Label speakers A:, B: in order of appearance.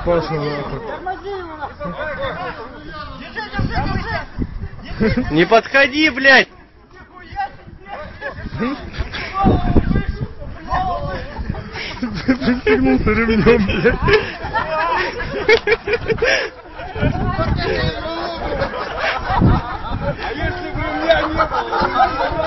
A: опасно нахуй.
B: Не подходи, блядь!
A: Пристегнулся ремнем, блядь.
C: А если бы у меня не было?